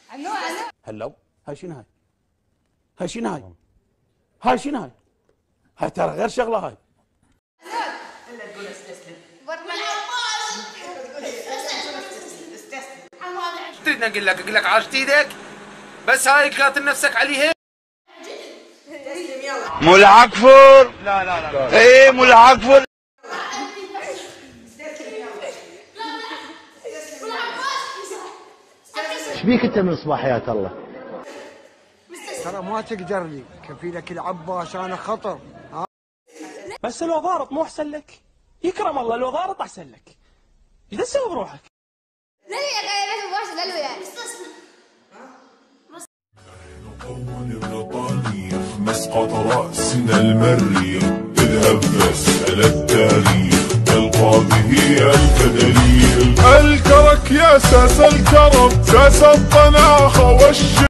هلو هاي شنو هاي؟ هاي شنو هاي؟ هاي شنو هاي؟ هاي ترى غير شغله هاي. الا تقول استسلم. تريدني اقول لك عاشت ايدك؟ بس هاي كاتل نفسك عليها. استسلم يلا. مو العقفر. لا ايه مو العقفر. ايش بيك انت من الصباح حياة الله؟ ترى ما تقدر لي كفيلك العباس انا خطر. بس لو ضارط مو احسن لك؟ يكرم الله لو ضارط احسن لك. ايش تسوي بروحك؟ لا يا غير مباشر لا وياي. مسقط رأسنا المريخ اذهب فاسأل التاريخ تلقى به ألف دليل. الكرك يا ساس الكرم ساس الطناخة والش